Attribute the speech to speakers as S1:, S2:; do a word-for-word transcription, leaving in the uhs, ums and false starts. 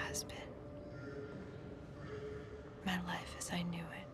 S1: has been. My life as I knew it